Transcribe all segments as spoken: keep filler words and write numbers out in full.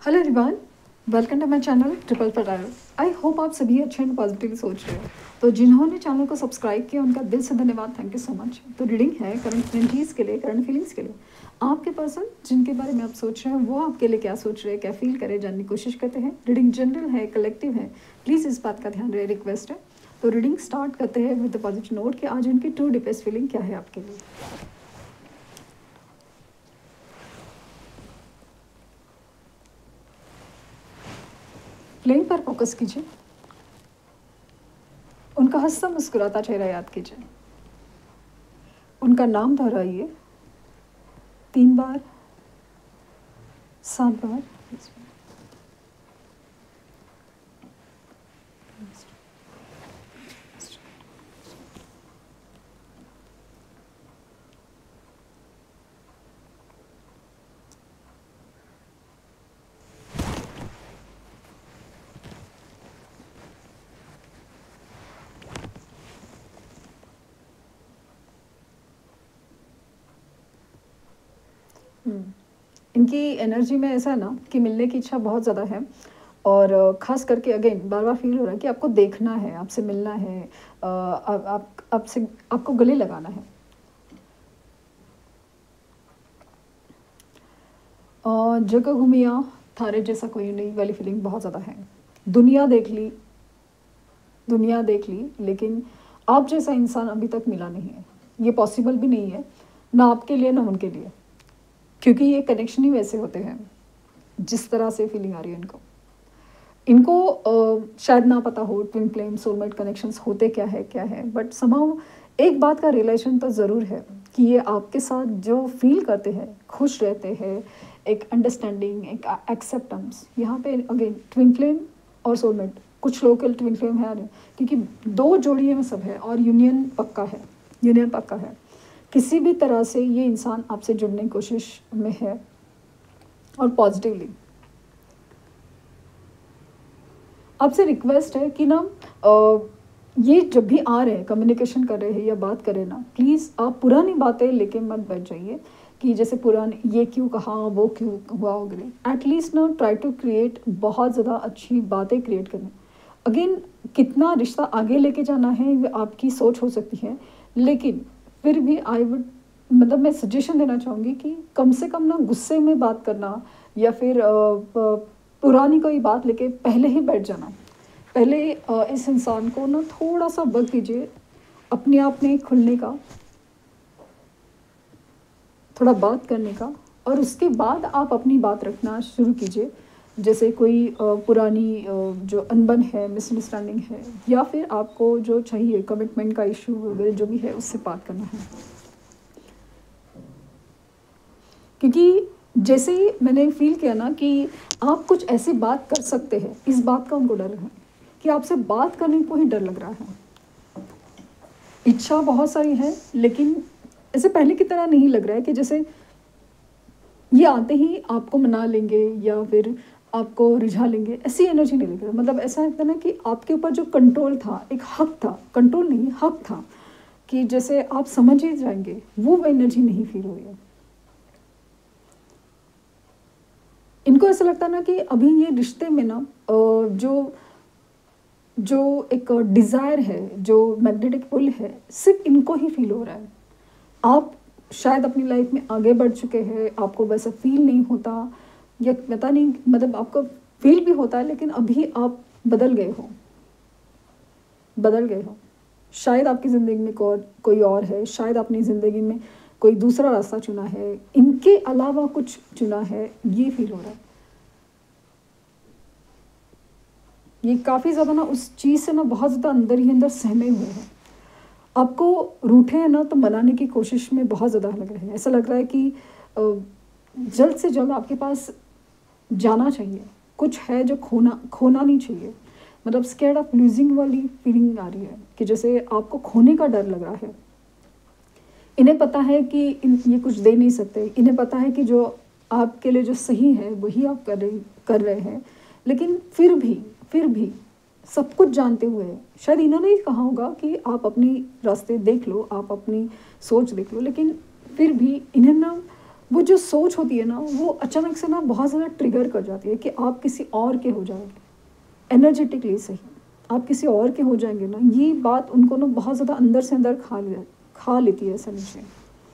Hello everyone, welcome to my channel triple पटायर। I hope आप सभी अच्छे एंड पॉजिटिवली सोच रहे हो। तो जिन्होंने चैनल को सब्सक्राइब किया उनका दिल से धन्यवाद, थैंक यू सो मच। तो रीडिंग है करंट एनर्जीज के लिए, करंट फीलिंग्स के लिए। आपके पर्सन जिनके बारे में आप सोच रहे हैं वो आपके लिए क्या सोच रहे हैं, क्या फील करे, जानने की कोशिश करते हैं। रीडिंग जनरल है, कलेक्टिव है, प्लीज़ इस बात का ध्यान रहे, रिक्वेस्ट है। तो रीडिंग स्टार्ट करते हैं विद द पॉजिटिव नोट कि आज उनकी ट्रू डीपेस्ट फीलिंग क्या है आपके लिए। फ्लेम पर फोकस कीजिए, उनका हंसता मुस्कुराता चेहरा याद कीजिए, उनका नाम दोहराइए तीन बार, सात बार। इनकी एनर्जी में ऐसा है ना कि मिलने की इच्छा बहुत ज़्यादा है और ख़ास करके अगेन बार बार फील हो रहा है कि आपको देखना है, आपसे मिलना है, आप आप आपसे आपको गले लगाना है। और जगह घूमिया थारे जैसा कोई नहीं वाली फीलिंग बहुत ज़्यादा है। दुनिया देख ली दुनिया देख ली लेकिन आप जैसा इंसान अभी तक मिला नहीं है। ये पॉसिबल भी नहीं है, ना आपके लिए ना उनके लिए, क्योंकि ये कनेक्शन ही वैसे होते हैं जिस तरह से फीलिंग आ रही है इनको इनको uh, शायद ना पता हो ट्विन फ्लेम सोलमेट कनेक्शंस होते क्या है क्या है, बट समहाउ एक बात का रिलेशन तो ज़रूर है कि ये आपके साथ जो फील करते हैं, खुश रहते हैं, एक अंडरस्टैंडिंग, एक एक्सेप्टेंस। यहाँ पे अगेन ट्विन फ्लेम और सोलमेट, कुछ लोकल ट्विन फ्लेम है क्योंकि दो जोड़िए में सब है और यूनियन पक्का है, यूनियन पक्का है। किसी भी तरह से ये इंसान आपसे जुड़ने की कोशिश में है और पॉजिटिवली। आपसे रिक्वेस्ट है कि ना ये जब भी आ रहे हैं, कम्युनिकेशन कर रहे हैं या बात कर रहे हैं ना, प्लीज़ आप पुरानी बातें लेके मत बैठ जाइए कि जैसे पुरानी ये क्यों कहा, वो क्यों हुआ वगैरह। एटलीस्ट ना ट्राई टू क्रिएट बहुत ज़्यादा अच्छी बातें क्रिएट करना। अगेन कितना रिश्ता आगे लेके जाना है ये आपकी सोच हो सकती है, लेकिन फिर भी आई वुड मतलब मैं सजेशन देना चाहूँगी कि कम से कम ना गुस्से में बात करना या फिर पुरानी कोई बात लेके पहले ही बैठ जाना। पहले इस इंसान को ना थोड़ा सा वक्त दीजिए अपने आप में खुलने का, थोड़ा बात करने का, और उसके बाद आप अपनी बात रखना शुरू कीजिए। जैसे कोई पुरानी जो अनबन है, मिसअंडरस्टैंडिंग है, या फिर आपको जो चाहिए कमिटमेंट का इशू वगैरह जो भी है उससे बात करना है। क्योंकि जैसे ही मैंने फील किया ना कि आप कुछ ऐसी बात कर सकते हैं, इस बात का उनको डर है कि आपसे बात करने को ही डर लग रहा है। इच्छा बहुत सारी है लेकिन ऐसे पहले की तरह नहीं लग रहा है कि जैसे ये आते ही आपको मना लेंगे या फिर आपको रिझा लेंगे, ऐसी एनर्जी नहीं लग रहा। मतलब ऐसा लगता है ना कि आपके ऊपर जो कंट्रोल था, एक हक था, कंट्रोल नहीं हक था कि जैसे आप समझ ही जाएंगे, वो एनर्जी नहीं फील हो रही है। इनको ऐसा लगता है ना कि अभी ये रिश्ते में ना जो जो एक डिज़ायर है, जो मैग्नेटिक पुल है, सिर्फ इनको ही फील हो रहा है। आप शायद अपनी लाइफ में आगे बढ़ चुके हैं, आपको वैसा फील नहीं होता, या पता नहीं, मतलब आपको फील भी होता है लेकिन अभी आप बदल गए हो बदल गए हो शायद आपकी ज़िंदगी में को, कोई और है, शायद अपनी ज़िंदगी में कोई दूसरा रास्ता चुना है, इनके अलावा कुछ चुना है, ये फील हो रहा है। ये काफ़ी ज़्यादा ना उस चीज़ से ना बहुत ज़्यादा अंदर ही अंदर सहमे हुए हैं। आपको रूठे हैं ना तो मनाने की कोशिश में बहुत ज़्यादा लग रहा है। ऐसा लग रहा है कि जल्द से जल्द आपके पास जाना चाहिए, कुछ है जो खोना खोना नहीं चाहिए। मतलब स्कैर्ड ऑफ लूजिंग वाली फीलिंग आ रही है कि जैसे आपको खोने का डर लग रहा है। इन्हें पता है कि इन ये कुछ दे नहीं सकते, इन्हें पता है कि जो आपके लिए जो सही है वही आप कर रहे कर रहे हैं, लेकिन फिर भी फिर भी सब कुछ जानते हुए शायद इन्होंने ही कहा होगा कि आप अपनी रास्ते देख लो, आप अपनी सोच देख लो, लेकिन फिर भी इन्हें ना वो जो सोच होती है ना, वो अचानक से ना बहुत ज़्यादा ट्रिगर कर जाती है कि आप किसी और के हो जाएंगे, एनर्जेटिकली सही आप किसी और के हो जाएंगे ना। ये बात उनको ना बहुत ज़्यादा अंदर से अंदर खा लिया खा लेती है ऐसा नीचे।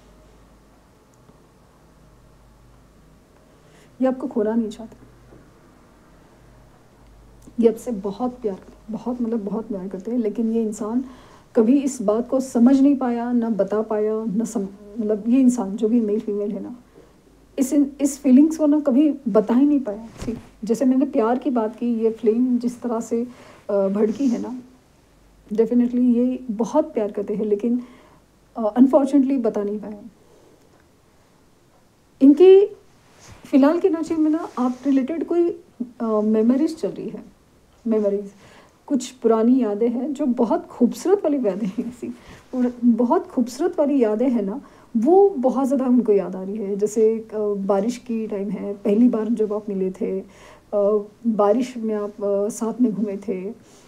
ये आपको खोना नहीं चाहते, ये आपसे बहुत प्यार करते, बहुत मतलब बहुत प्यार करते हैं, लेकिन ये इंसान कभी इस बात को समझ नहीं पाया, ना बता पाया, ना सम मतलब ये इंसान जो भी मेल फीमेल है ना, इस इस फीलिंग्स को ना कभी बता ही नहीं पाया। सी जैसे मैंने प्यार की बात की, ये फ्लेम जिस तरह से भड़की है ना, डेफिनेटली ये बहुत प्यार करते हैं, लेकिन अनफॉर्चुनेटली बता नहीं पाए। इनकी फ़िलहाल की एनर्जी में ना आप रिलेटेड कोई मेमोरीज चल रही है, मेमोरीज कुछ पुरानी यादें हैं जो बहुत खूबसूरत वाली यादें हैं, ऐसी और बहुत खूबसूरत वाली यादें हैं ना, वो बहुत ज़्यादा उनको याद आ रही है। जैसे बारिश की टाइम है, पहली बार जब आप मिले थे, बारिश में आप साथ में घूमे थे,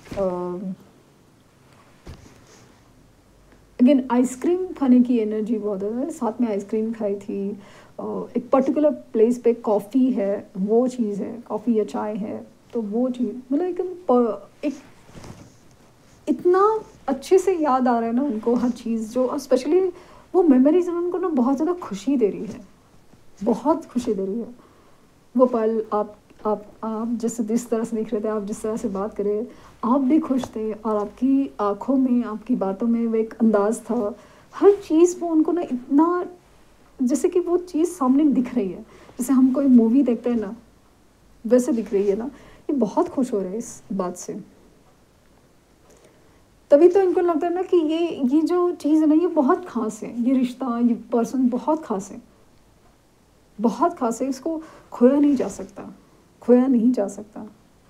अगेन आइसक्रीम खाने की एनर्जी बहुत ज़्यादा है, साथ में आइसक्रीम खाई थी, एक पर्टिकुलर प्लेस पे कॉफ़ी है, वो चीज़ है, कॉफ़ी या चाय है, तो वो चीज़ मतलब एकदम एक इतना अच्छे से याद आ रहा है ना उनको हर चीज़, जो स्पेशली वो मेमोरीज उनको ना बहुत ज़्यादा खुशी दे रही है, बहुत खुशी दे रही है। वो पल आप आप आप जिस जिस तरह से दिख रहे थे, आप जिस तरह से बात कर रहे, आप भी खुश थे, और आपकी आँखों में, आपकी बातों में वो एक अंदाज़ था, हर चीज़ वो उनको ना इतना, जैसे कि वो चीज़ सामने दिख रही है, जैसे हम कोई मूवी देखते हैं ना, वैसे दिख रही है ना। ये बहुत खुश हो रहे हैं इस बात से, तभी तो इनको लगता है ना कि ये ये जो चीज़ है ना, ये बहुत ख़ास है, ये रिश्ता, ये पर्सन बहुत ख़ास है, बहुत ख़ास है, इसको खोया नहीं जा सकता, खोया नहीं जा सकता।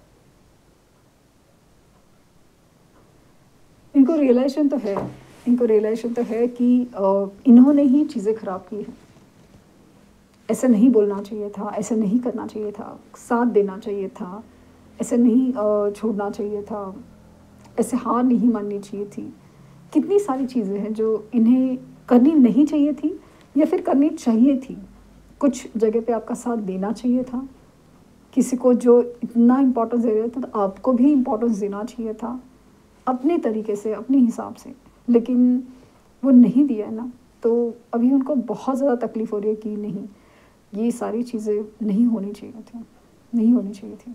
इनको रियलाइजेशन तो है, इनको रियलाइजेशन तो है कि इन्होंने ही चीज़ें ख़राब की हैं, ऐसे नहीं बोलना चाहिए था, ऐसे नहीं करना चाहिए था, साथ देना चाहिए था, ऐसे नहीं छोड़ना चाहिए था, ऐसे हार नहीं माननी चाहिए थी। कितनी सारी चीज़ें हैं जो इन्हें करनी नहीं चाहिए थी, या फिर करनी चाहिए थी। कुछ जगह पे आपका साथ देना चाहिए था, किसी को जो इतना इम्पोर्टेंस दे रहे थे तो आपको भी इम्पोर्टेंस देना चाहिए था, अपने तरीके से, अपने हिसाब से, लेकिन वो नहीं दिया है ना, तो अभी उनको बहुत ज़्यादा तकलीफ़ हो रही है कि नहीं, ये सारी चीज़ें नहीं होनी चाहिए थी, नहीं होनी चाहिए थी।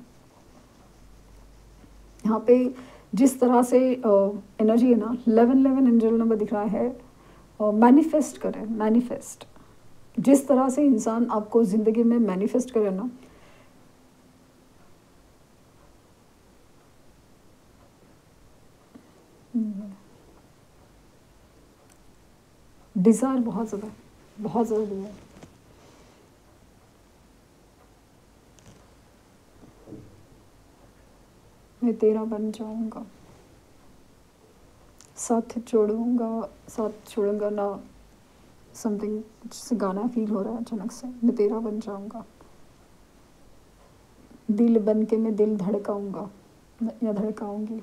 यहाँ पे जिस तरह से एनर्जी है ना, इलेवन इलेवन एंजल नंबर दिख रहा है, मैनिफेस्ट करें, मैनिफेस्ट, जिस तरह से इंसान आपको ज़िंदगी में मैनिफेस्ट करे ना, डिज़ायर बहुत ज़्यादा बहुत ज़्यादा डिज़ायर। मैं तेरा बन जाऊंगा, साथ छोड़ूंगा, साथ छोड़ूंगा ना, समथिंग से गाना फील हो रहा है अचानक से। मैं तेरा बन जाऊंगा, दिल बन के मैं दिल धड़काऊंगा या धड़काऊंगी।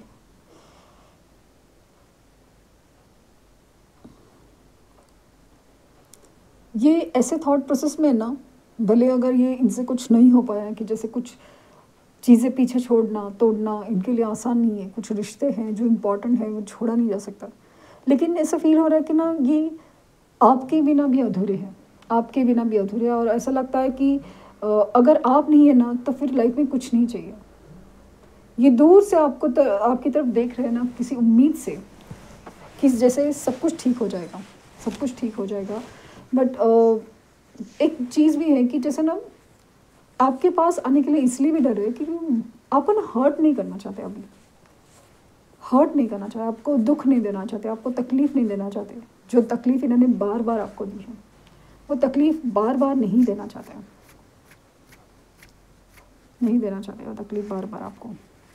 ये ऐसे थॉट प्रोसेस में ना, भले अगर ये इनसे कुछ नहीं हो पाया कि जैसे कुछ चीज़ें पीछे छोड़ना, तोड़ना इनके लिए आसान नहीं है, कुछ रिश्ते हैं जो इम्पोर्टेंट है, वो छोड़ा नहीं जा सकता, लेकिन ऐसा फील हो रहा है कि ना ये आपके बिना भी अधूरे हैं, आपके बिना भी अधूरे हैं, और ऐसा लगता है कि अगर आप नहीं है ना तो फिर लाइफ में कुछ नहीं चाहिए। ये दूर से आपको तो आपकी तरफ देख रहे हैं ना, किसी उम्मीद से कि जैसे सब कुछ ठीक हो जाएगा, सब कुछ ठीक हो जाएगा, बट एक चीज़ भी है कि जैसे ना आपके पास आने के लिए इसलिए भी डर है कि आपको ना हर्ट नहीं करना चाहते, अभी हर्ट नहीं करना चाहते, आपको दुख नहीं देना चाहते, आपको तकलीफ़ नहीं देना चाहते। जो तकलीफ़ इन्होंने बार बार आपको दी है, वो तकलीफ़ बार बार नहीं देना चाहते, नहीं देना चाहते वो तकलीफ़ बार बार आपको।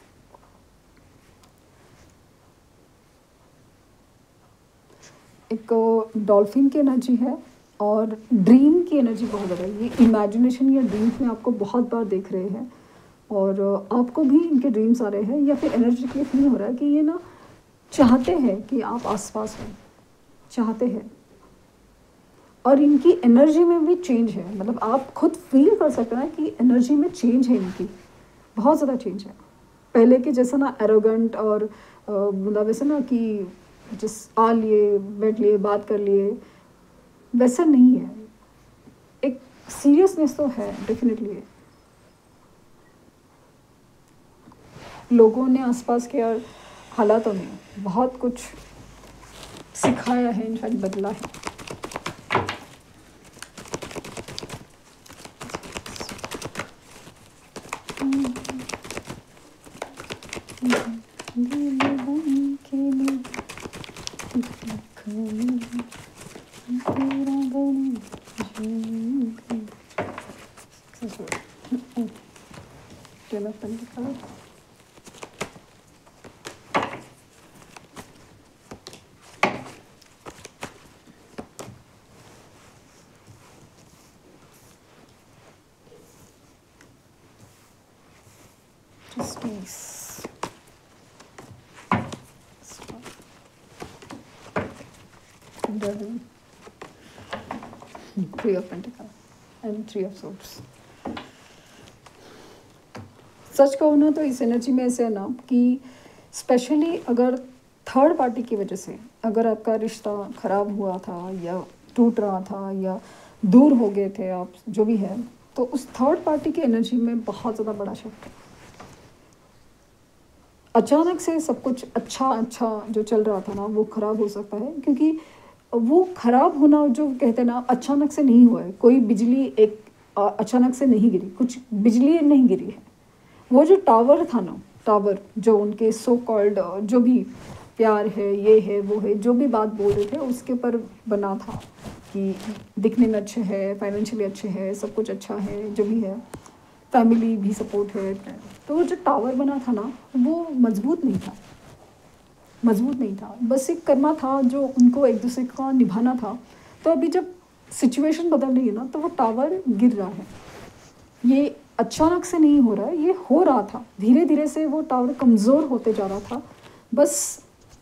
एक डॉल्फिन की एनर्जी है और ड्रीम की एनर्जी बहुत ज़्यादा है। ये इमेजिनेशन या ड्रीम्स में आपको बहुत बार देख रहे हैं, और आपको भी इनके ड्रीम्स आ रहे हैं, या फिर एनर्जी के फील हो रहा है कि ये ना चाहते हैं कि आप आसपास हो, चाहते हैं, और इनकी एनर्जी में भी चेंज है, मतलब आप खुद फील कर सकते हैं कि एनर्जी में चेंज है, इनकी बहुत ज़्यादा चेंज है। पहले के जैसा ना एरोगेंट और अ, मतलब वैसे ना कि जिस आ लिए बैठ लिए बात कर लिए, वैसा नहीं है। एक सीरियसनेस तो है डेफिनेटली। लोगों ने आसपास के और हालातों में बहुत कुछ सिखाया है, इनफैक्ट बदला है। Space. Devil. Three of Pentacles and Three of Swords. सच कहूँ ना तो इस एनर्जी में ऐसे है ना कि स्पेशली अगर थर्ड पार्टी की वजह से अगर आपका रिश्ता खराब हुआ था या टूट रहा था या दूर हो गए थे आप, जो भी है, तो उस थर्ड पार्टी की एनर्जी में बहुत ज़्यादा बड़ा शिफ्ट है। अचानक से सब कुछ अच्छा अच्छा जो चल रहा था ना वो ख़राब हो सकता है, क्योंकि वो ख़राब होना जो कहते हैं ना अचानक से नहीं हुआ है। कोई बिजली एक अचानक से नहीं गिरी, कुछ बिजली नहीं गिरी है। वो जो टावर था ना, टावर जो उनके सो कॉल्ड जो भी प्यार है, ये है, वो है, जो भी बात बोल रहे थे उसके पर बना था कि दिखने में अच्छे है, फाइनेंशियली अच्छे है, सब कुछ अच्छा है, जो भी है, फैमिली भी सपोर्ट है। तो वो जो टावर बना था ना वो मजबूत नहीं था, मजबूत नहीं था, बस एक कर्मा था जो उनको एक दूसरे का निभाना था। तो अभी जब सिचुएशन बदल रही है ना तो वो टावर गिर रहा है। ये अचानक से नहीं हो रहा है, ये हो रहा था धीरे धीरे से, वो टावर कमज़ोर होते जा रहा था। बस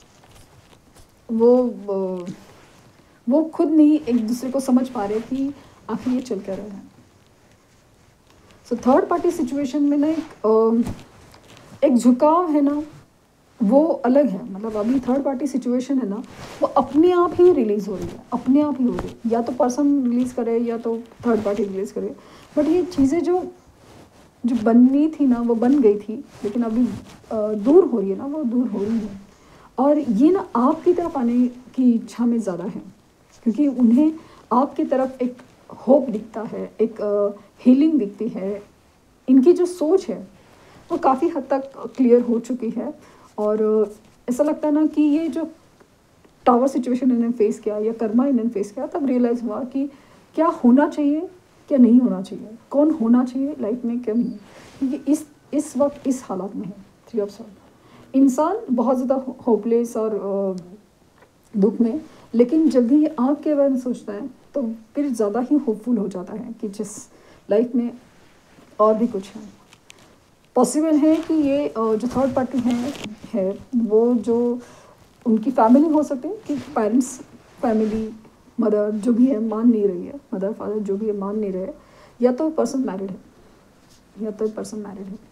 वो वो खुद नहीं एक दूसरे को समझ पा रहे कि आखिर ये चल कर रहा है। सो थर्ड पार्टी सिचुएशन में ना एक एक झुकाव है ना, वो अलग है। मतलब अभी थर्ड पार्टी सिचुएशन है ना वो अपने आप ही रिलीज़ हो रही है, अपने आप ही हो रही है। या तो पर्सन रिलीज़ करे या तो थर्ड पार्टी रिलीज़ करे, बट ये चीज़ें जो जो बननी थी ना वो बन गई थी, लेकिन अभी दूर हो रही है ना, वो दूर हो रही है। और ये ना आपकी तरफ आने की इच्छा में ज़्यादा है, क्योंकि उन्हें आपकी तरफ एक होप दिखता है, एक हीलिंग दिखती है। इनकी जो सोच है वो काफ़ी हद तक क्लियर हो चुकी है। और ऐसा लगता है ना कि ये जो टावर सिचुएशन इन्होंने फेस किया या कर्मा इन्होंने फेस किया, तब रियलाइज़ हुआ कि क्या होना चाहिए, क्या नहीं होना चाहिए, कौन होना चाहिए लाइफ में, क्या नहीं। क्योंकि इस इस वक्त इस हालत में है थ्री ऑफ सॉर्ड। इंसान बहुत ज़्यादा होपलेस और दुख में, लेकिन जब भी आपके बारे में सोचता है तो फिर ज़्यादा ही होपफुल हो जाता है कि जिस लाइफ में और भी कुछ है। पॉसिबल है कि ये जो थर्ड पार्टी है है वो जो उनकी फैमिली हो सकती है कि पेरेंट्स, फैमिली, मदर जो भी है मान नहीं रही है, मदर फादर जो भी है मान नहीं रहे, या तो पर्सन मैरिड है, या तो पर्सन मैरिड है।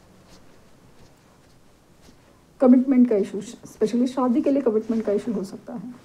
कमिटमेंट का इशू, स्पेशली शादी के लिए कमिटमेंट का इशू हो सकता है।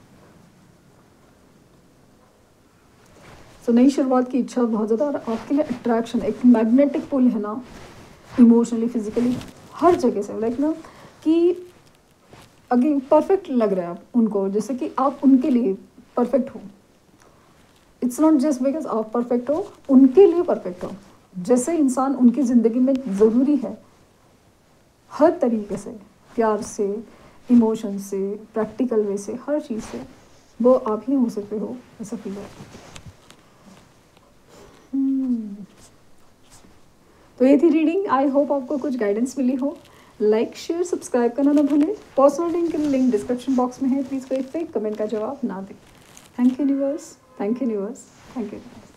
तो नई शुरुआत की इच्छा बहुत ज़्यादा, और आपके लिए अट्रैक्शन, एक मैग्नेटिक पुल है ना, इमोशनली, फिजिकली, हर जगह से। लाइक ना कि अगेन परफेक्ट लग रहा है आप उनको, जैसे कि आप उनके लिए परफेक्ट हो। इट्स नॉट जस्ट बिकॉज आप परफेक्ट हो, उनके लिए परफेक्ट हो। जैसे इंसान उनकी ज़िंदगी में ज़रूरी है, हर तरीके से, प्यार से, इमोशन से, प्रैक्टिकल वे से, हर चीज़ से, वो आप ही हो सकते हो, ऐसा फील है। तो ये थी रीडिंग। आई होप आपको कुछ गाइडेंस मिली हो। लाइक, शेयर, सब्सक्राइब करना ना भूलें। पर्सनल लिंक के लिंक डिस्क्रिप्शन बॉक्स में है, प्लीज़ कोई फेक कमेंट का जवाब ना दें। Thank you universe, thank you universe, thank you.